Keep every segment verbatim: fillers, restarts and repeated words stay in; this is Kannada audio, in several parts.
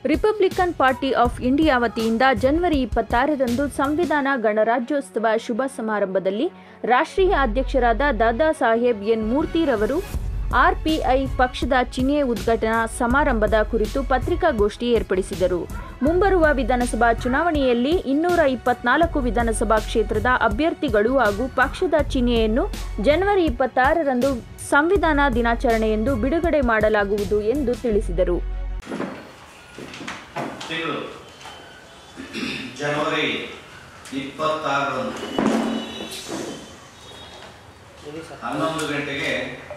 ರಿಪಬ್ಲಿಕನ್ ಪಾರ್ಟಿ ಆಫ್ ಇಂಡಿಯಾ ವತಿಯಿಂದ ಜನವರಿ ಇಪ್ಪತ್ತಾರರಂದು ಸಂವಿಧಾನ ಗಣರಾಜ್ಯೋತ್ಸವ ಶುಭ ಸಮಾರಂಭದಲ್ಲಿ ರಾಷ್ಟ್ರೀಯ ಅಧ್ಯಕ್ಷರಾದ ದಾದಾ ಸಾಹೇಬ್ ಎನ್ ಮೂರ್ತಿರವರು ಆರ್ಪಿಐ ಪಕ್ಷದ ಚಿಹ್ನೆ ಉದ್ಘಾಟನಾ ಸಮಾರಂಭದ ಕುರಿತು ಪತ್ರಿಕಾಗೋಷ್ಠಿ ಏರ್ಪಡಿಸಿದರು. ಮುಂಬರುವ ವಿಧಾನಸಭಾ ಚುನಾವಣೆಯಲ್ಲಿ ಇನ್ನೂರ ಇಪ್ಪತ್ನಾಲ್ಕು ವಿಧಾನಸಭಾ ಕ್ಷೇತ್ರದ ಅಭ್ಯರ್ಥಿಗಳು ಹಾಗೂ ಪಕ್ಷದ ಚಿಹ್ನೆಯನ್ನು ಜನವರಿ ಇಪ್ಪತ್ತಾರರಂದು ಸಂವಿಧಾನ ದಿನಾಚರಣೆಯಂದು ಬಿಡುಗಡೆ ಮಾಡಲಾಗುವುದು ಎಂದು ತಿಳಿಸಿದರು. ಜನವರಿ ಇಪ್ಪತ್ತಾರರಂದು ಹನ್ನೊಂದು ಗಂಟೆಗೆ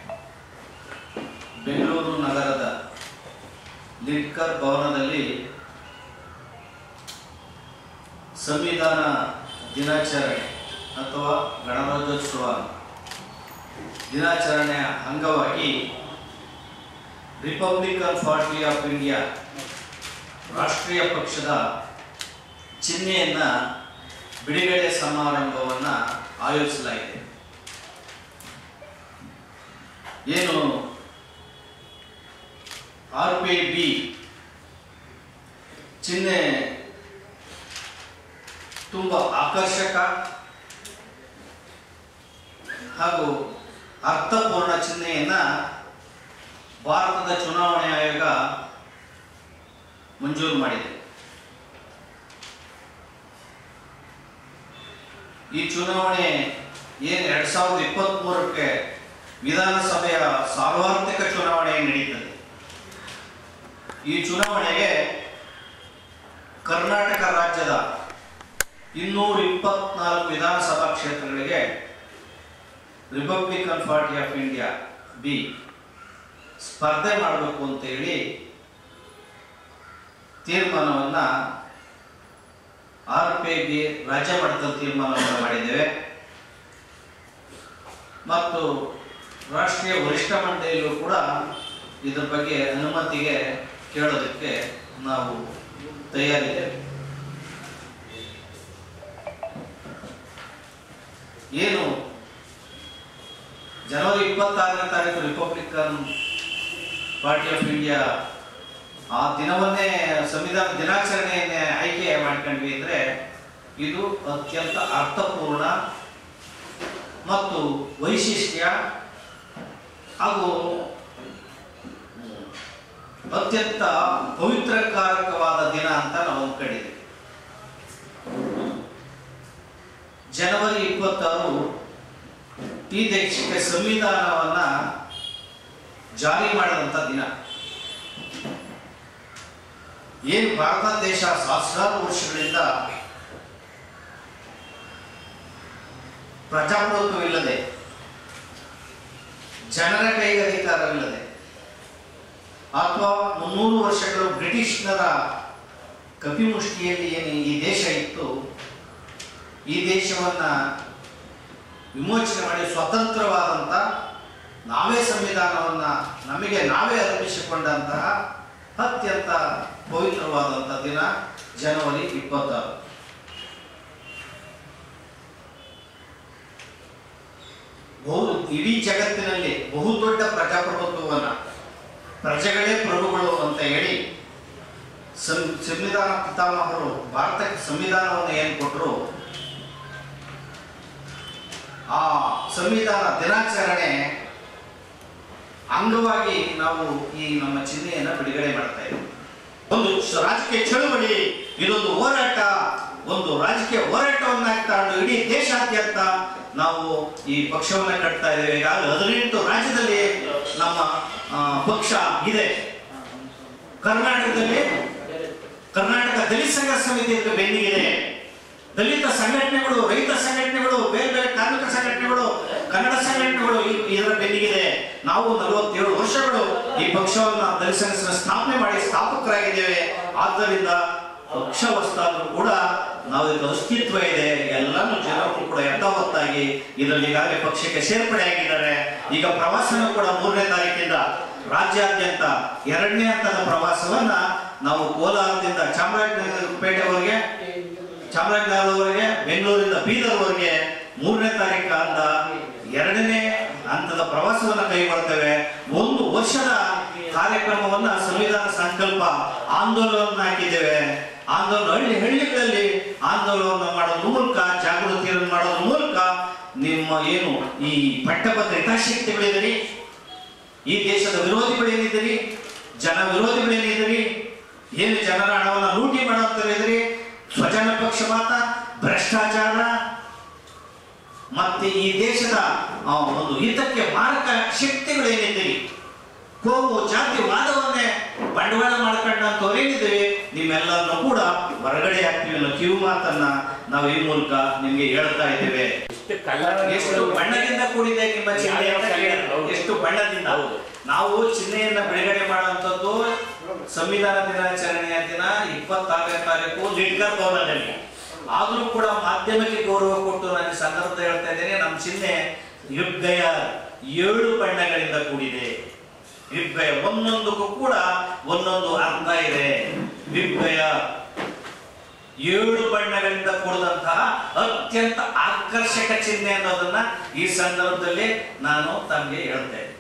ಬೆಂಗಳೂರು ನಗರದ ಲಿಡ್ಕರ್ ಭವನದಲ್ಲಿ ಸಂವಿಧಾನ ದಿನಾಚರಣೆ ಅಥವಾ ಗಣರಾಜ್ಯೋತ್ಸವ ದಿನಾಚರಣೆಯ ಅಂಗವಾಗಿ ರಿಪಬ್ಲಿಕನ್ ಪಾರ್ಟಿ ಆಫ್ ಇಂಡಿಯಾ ರಾಷ್ಟ್ರೀಯ ಪಕ್ಷದ ಚಿಹ್ನೆಯನ್ನು ಬಿಡುಗಡೆ ಸಮಾರಂಭವನ್ನು ಆಯೋಜಿಸಲಾಗಿದೆ. ಏನು ಆರ್ ಪಿ ಐ ಬಿ ಚಿಹ್ನೆ ತುಂಬ ಆಕರ್ಷಕ ಹಾಗೂ ಅರ್ಥಪೂರ್ಣ ಚಿಹ್ನೆಯನ್ನು ಭಾರತದ ಚುನಾವಣೆ ಆಯೋಗ ಮಂಜೂರು ಮಾಡಿದೆ. ಈ ಚುನಾವಣೆ ಏನು ಎರಡ್ ಸಾವಿರದ ಇಪ್ಪತ್ತ್ ಮೂರಕ್ಕೆ ವಿಧಾನಸಭೆಯ ಸಾರ್ವತ್ರಿಕ ಚುನಾವಣೆ ನಡೀತದೆ. ಈ ಚುನಾವಣೆಗೆ ಕರ್ನಾಟಕ ರಾಜ್ಯದ ಇನ್ನೂರ ಇಪ್ಪತ್ನಾಲ್ಕು ವಿಧಾನಸಭಾ ಕ್ಷೇತ್ರಗಳಿಗೆ Republican Party of India B ಸ್ಪರ್ಧೆ ಮಾಡಬೇಕು ಅಂತ ಹೇಳಿ ತೀರ್ಮಾನವನ್ನು ಆರ್ ಪಿ ಐ ಬಿ ರಾಜ್ಯ ಮಟ್ಟದಲ್ಲಿ ತೀರ್ಮಾನವನ್ನು ಮಾಡಿದ್ದೇವೆ ಮತ್ತು ರಾಷ್ಟ್ರೀಯ ವರಿಷ್ಠ ಮಂಡಳಿಯಲ್ಲೂ ಕೂಡ ಇದರ ಬಗ್ಗೆ ಅನುಮತಿಗೆ ಕೇಳೋದಕ್ಕೆ ನಾವು ತಯಾರಿದ್ದೇವೆ. ಏನು ಜನವರಿ ಇಪ್ಪತ್ತಾರನೇ ತಾರೀಕು ರಿಪಬ್ಲಿಕನ್ ಪಾರ್ಟಿ ಆಫ್ ಇಂಡಿಯಾ ಆ ದಿನವನ್ನೇ ಸಂವಿಧಾನ ದಿನಾಚರಣೆಯನ್ನೇ ಆಯ್ಕೆ ಮಾಡ್ಕೊಂಡ್ವಿ ಅಂದರೆ ಇದು ಅತ್ಯಂತ ಅರ್ಥಪೂರ್ಣ ಮತ್ತು ವೈಶಿಷ್ಟ್ಯ ಹಾಗೂ ಅತ್ಯಂತ ಪವಿತ್ರಕಾರಕವಾದ ದಿನ ಅಂತ ನಾವು ಅಂದ್ಕೊಂಡಿದ್ದೀವಿ. ಜನವರಿ ಇಪ್ಪತ್ತಾರು ಈ ದೇಶಕ್ಕೆ ಸಂವಿಧಾನವನ್ನ ಜಾರಿ ಮಾಡಿದಂಥ ದಿನ. ಏನು ಭಾರತ ದೇಶ ಸಹಸ್ರಾರು ವರ್ಷಗಳಿಂದ ಪ್ರಜಾಪ್ರಭುತ್ವವಿಲ್ಲದೆ, ಜನರ ಕೈಗೆ ಅಧಿಕಾರವಿಲ್ಲದೆ ಅಥವಾ ಮುನ್ನೂರು ವರ್ಷಗಳು ಬ್ರಿಟಿಷ್ನರ ಕಪಿಮುಷ್ಟಿಯಲ್ಲಿ ಏನು ಈ ದೇಶ ಇತ್ತು, ಈ ದೇಶವನ್ನ ವಿಮೋಚನೆ ಮಾಡಿ ಸ್ವತಂತ್ರವಾದಂಥ ನಾವೇ ಸಂವಿಧಾನವನ್ನ ನಮಗೆ ನಾವೇ ಅರ್ಪಿಸಿಕೊಂಡಂತಹ ಅತ್ಯಂತ ಪವಿತ್ರವಾದಂಥ ದಿನ ಜನವರಿ ಇಪ್ಪತ್ತಾರು. ಬಹು ಇಡೀ ಜಗತ್ತಿನಲ್ಲಿ ಬಹುದೊಡ್ಡ ಪ್ರಜಾಪ್ರಭುತ್ವವನ್ನು ಪ್ರಜೆಗಳೇ ಪ್ರಭುಗಳು ಅಂತ ಹೇಳಿ ಸಂವಿಧಾನ ಪಿತಾಮಹರು ಭಾರತಕ್ಕೆ ಸಂವಿಧಾನವನ್ನು ಏನು ಕೊಟ್ಟರು, ಆ ಸಂವಿಧಾನ ದಿನಾಚರಣೆ ಅಂಗವಾಗಿ ನಾವು ಈ ನಮ್ಮ ಚಿಹ್ನೆಯನ್ನು ಬಿಡುಗಡೆ ಮಾಡ್ತಾ ಇದ್ದೀವಿ. ಒಂದು ರಾಜಕೀಯ ಚಳುವಳಿ, ಇದೊಂದು ಹೋರಾಟ, ಒಂದು ರಾಜಕೀಯ ಹೋರಾಟವನ್ನಾಗ್ತಾ ಇಡೀ ದೇಶಾದ್ಯಂತ ನಾವು ಈ ಪಕ್ಷವನ್ನ ಕಟ್ತಾ ಇದ್ದೇವೆ. ಈಗಾಗಲೇ ಹದಿನೆಂಟು ರಾಜ್ಯದಲ್ಲಿ ನಮ್ಮ ಪಕ್ಷ ಇದೆ. ಕರ್ನಾಟಕದಲ್ಲಿ ಕರ್ನಾಟಕ ದಲಿತ ಸಂಘರ್ಷ ಸಮಿತಿ ಅಂತ ಬೆನ್ನಿಗಿದೆ. ದಲಿತ ಸಂಘಟನೆಗಳು, ರೈತ ಸಂಘಟನೆಗಳು, ಬೇರೆ ಬೇರೆ ಕಾರ್ಮಿಕ ಸಂಘಟನೆಗಳು, ಕನ್ನಡ ಸಂಘಟನೆಗಳು ಇದರ ಬೆನ್ನಿಗಿದೆ. ನಾವು ನಲವತ್ತೇಳು ವರ್ಷಗಳು ಈ ಪಕ್ಷವನ್ನ ದಲಿತ ಸಂಘರ್ಷ ಸ್ಥಾಪನೆ ಮಾಡಿ ಸ್ಥಾಪಕರಾಗಿದ್ದೇವೆ. ಆದ್ದರಿಂದ ಪಕ್ಷ ಹೊಸದಾದ್ರೂ ಕೂಡ ನಾವು ಇದಕ್ಕೆ ಅಸ್ತಿತ್ವ ಇದೆ. ಎಲ್ಲಾನು ಜನರು ಕೂಡ ಯಥಾವತ್ತಾಗಿ ಇದರಲ್ಲಿ ಈಗಾಗಲೇ ಪಕ್ಷಕ್ಕೆ ಸೇರ್ಪಡೆ ಆಗಿದ್ದಾರೆ. ಈಗ ಪ್ರವಾಸನೂ ಕೂಡ ಮೂರನೇ ತಾರೀಕಿಂದ ರಾಜ್ಯಾದ್ಯಂತ ಎರಡನೇ ಹಂತದ ಪ್ರವಾಸವನ್ನ ನಾವು ಕೋಲಾರದಿಂದ ಚಾಮರಾಜಪೇಟೆವರೆಗೆ, ಚಾಮರಾಜನಗರವರೆಗೆ, ಬೆಂಗಳೂರಿಂದ ಬೀದರ್ವರೆಗೆ ಮೂರನೇ ತಾರೀಕಿಂದ ಎರಡನೇ ಹಂತದ ಪ್ರವಾಸವನ್ನು ಕೈಗೊಳ್ತೇವೆ. ಒಂದು ವರ್ಷದ ಕಾರ್ಯಕ್ರಮವನ್ನ ಸಂವಿಧಾನ ಸಂಕಲ್ಪ ಆಂದೋಲನ ಹಾಕಿದ್ದೇವೆ. ಆಂದೋಲನ ಹಳ್ಳಿ ಹಳ್ಳಿಗಳಲ್ಲಿ ಆಂದೋಲನ ಮಾಡೋದ್ರ ಮೂಲಕ, ಜಾಗೃತಿಯನ್ನು ಮಾಡೋದ್ರ ಮೂಲಕ ನಿಮ್ಮ ಏನು ಈ ಪಟ್ಟಭದ್ರ ಹಿತಾಸಕ್ತಿಗಳಿದ್ದೀರಿ, ಈ ದೇಶದ ವಿರೋಧಿಗಳೇನಿದ್ದೀರಿ, ಜನ ವಿರೋಧಿಗಳೇನಿದ್ದೀರಿ, ಏನು ಜನರ ಹಣವನ್ನು ಲೂಟಿ ಮಾಡುವಂತರಿದ್ದೀರಿ, ಸ್ವಜನ ಪಕ್ಷಪಾತ, ಭ್ರಷ್ಟಾಚಾರ ಮತ್ತೆ ಈ ದೇಶದ ಒಂದು ಹಿತಕ್ಕೆ ಮಾರಕ ಶಕ್ತಿಗಳೇನಿದ್ದೀರಿ, ಕೋಮು ಜಾತಿ ವಾದವನ್ನೇ ಬಂಡವಾಳ ಮಾಡ್ಕೊಂಡಂತವ್ರೇನಿದ್ದೀವಿ, ನಿಮ್ಮೆಲ್ಲರನ್ನು ಕೂಡ ಹೊರಗಡೆ ಹಾಕ್ತೀವಿ ಅನ್ನೋ ಕಿವಿ ಮಾತನ್ನ ನಾವು ಈ ಮೂಲಕ ನಿಮ್ಗೆ ಹೇಳ್ತಾ ಇದ್ದೇವೆ. ಎಷ್ಟು ಬಣ್ಣದಿಂದ ಕೂಡಿದೆ ನಿಮ್ಮ ಚಿಹ್ನೆ ಅಂತ ಕೇಳಿದ್ರು. ಎಷ್ಟು ಬಣ್ಣದಿಂದ ನಾವು ಚಿಹ್ನೆಯನ್ನ ಬಿಡುಗಡೆ ಮಾಡುವಂತದ್ದು ಸಂವಿಧಾನ ದಿನಾಚರಣೆಯ ದಿನ ಇಪ್ಪತ್ತಾರನೇ ತಾರೀಕು ಲಿಡ್ಕರ್ ಭವನದಲ್ಲಿ. ಆದ್ರೂ ಕೂಡ ಮಾಧ್ಯಮಕ್ಕೆ ಗೌರವ ಕೊಟ್ಟು ನಾನು ಸಂದರ್ಭ ಹೇಳ್ತಾ ಇದ್ದೇನೆ, ನಮ್ಮ ಚಿಹ್ನೆ ಯುಗ್ಗಯ ಏಳು ಬಣ್ಣಗಳಿಂದ ಕೂಡಿದೆ. ಯುಗ್ಗಯ ಒಂದೊಂದಕ್ಕೂ ಕೂಡ ಒಂದೊಂದು ಅರ್ಥ ಇದೆ. ಯುಗ್ಗಯ ಏಳು ಬಣ್ಣಗಳಿಂದ ಕೂಡಿದಂತಹ ಅತ್ಯಂತ ಆಕರ್ಷಕ ಚಿಹ್ನೆ ಅನ್ನೋದನ್ನ ಈ ಸಂದರ್ಭದಲ್ಲಿ ನಾನು ತಮಗೆ ಹೇಳ್ತೇನೆ.